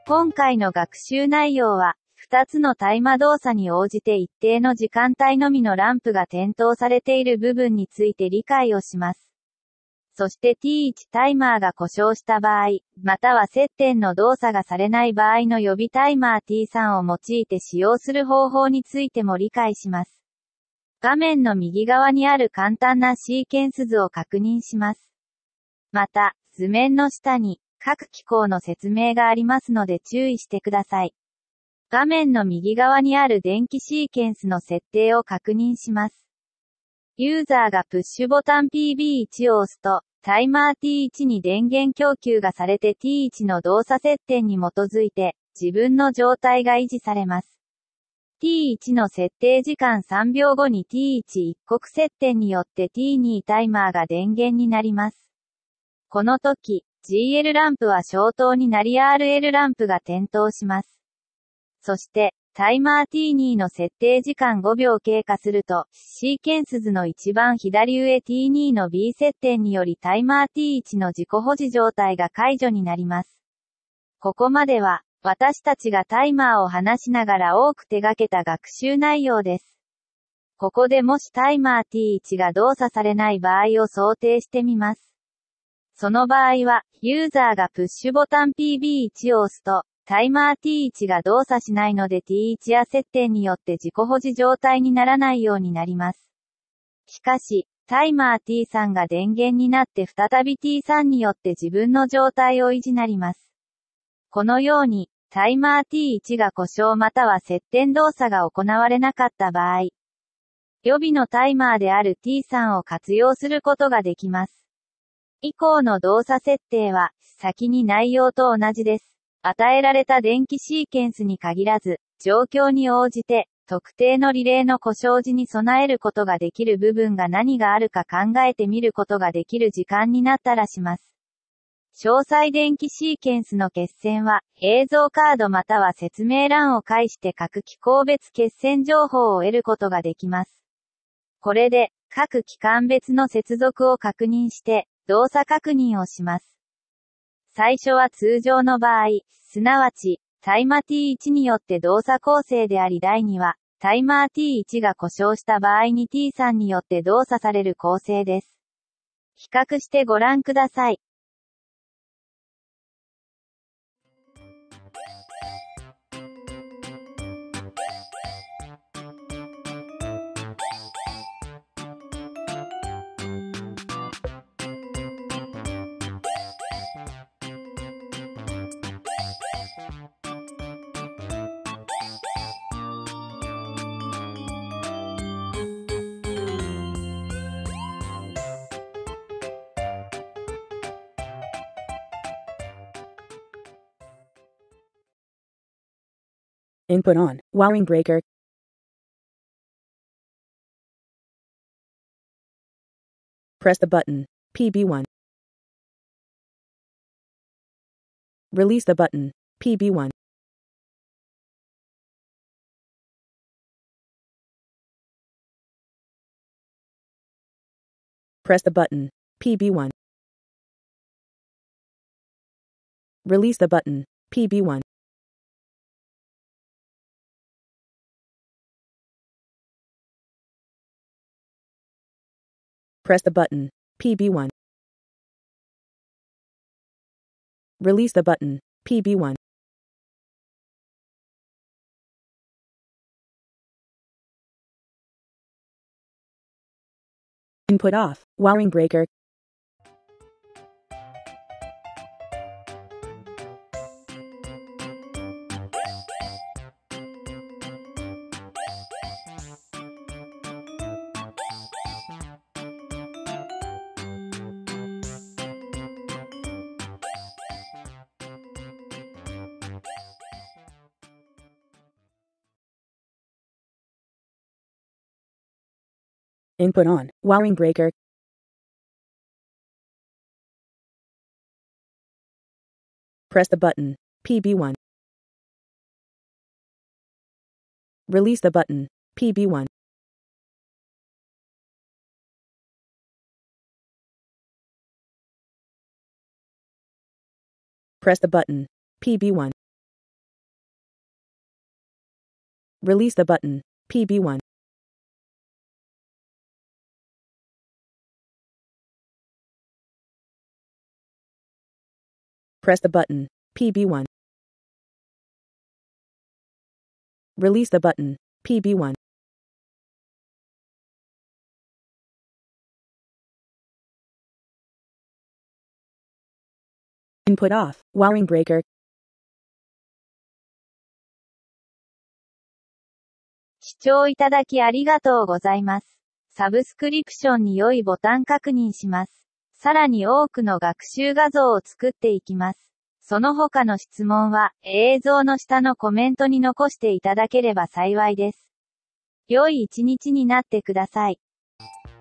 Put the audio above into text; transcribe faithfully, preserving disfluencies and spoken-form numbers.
今回の学習内容は、ふたつのタイマ動作に応じて一定の時間帯のみのランプが点灯されている部分について理解をします。そして ティーワン タイマーが故障した場合、または接点の動作がされない場合の予備タイマー ティースリー を用いて使用する方法についても理解します。画面の右側にある簡単なシーケンス図を確認します。また、図面の下に各機構の説明がありますので注意してください。画面の右側にある電気シーケンスの設定を確認します。ユーザーがプッシュボタン ピービーワン を押すと、タイマー ティーワン に電源供給がされて ティーワン の動作設定に基づいて、自分の状態が維持されます。ティーワン の設定時間さんびょうごに ティーワン 一刻接点によって ティーツー タイマーが電源になります。この時、ジーエル ランプは消灯になり アールエル ランプが点灯します。そして、タイマー ティーツー の設定時間ごびょう経過すると、シーケンス図の一番左上 ティーツー の ビー 接点によりタイマー ティーワン の自己保持状態が解除になります。ここまでは、私たちがタイマーを話しながら多く手掛けた学習内容です。ここでもしタイマー ティーワン が動作されない場合を想定してみます。その場合は、ユーザーがプッシュボタン ピービーワン を押すと、タイマー ティーワン が動作しないので ティーワン や接点によって自己保持状態にならないようになります。しかし、タイマー ティースリー が電源になって再び ティースリー によって自分の状態を維持なります。このように、タイマー ティーワン が故障または接点動作が行われなかった場合、予備のタイマーである ティースリー を活用することができます。以降の動作設定は、先に内容と同じです。与えられた電気シーケンスに限らず、状況に応じて、特定のリレーの故障時に備えることができる部分が何があるか考えてみることができる時間になったらします。詳細電気シーケンスの決線は、映像カードまたは説明欄を介して各機構別決線情報を得ることができます。これで、各機関別の接続を確認して、動作確認をします。最初は通常の場合、すなわち、タイマー ティーワン によって動作構成でありだいには、タイマー ティーワン が故障した場合に ティースリー によって動作される構成です。比較してご覧ください。 Input on. Wiring breaker. Press the button. P B one. Release the button. P B one. Press the button. P B one. Release the button. P B one. Press the button. P B one. Release the button. P B one. Input off. Wiring breaker. Input on. Wiring breaker. Press the button. P B one. Release the button. P B one. Press the button. P B one. Release the button. P B one. Press the button. P B one. Release the button. P B one. Input off. Wiring breaker. 視聴いただきありがとうございます。サブスクリプションに良いボタン確認します。さらに多くの学習画像を作っていきます。その他の質問は、映像の下のコメントに残していただければ幸いです。良い一日になってください。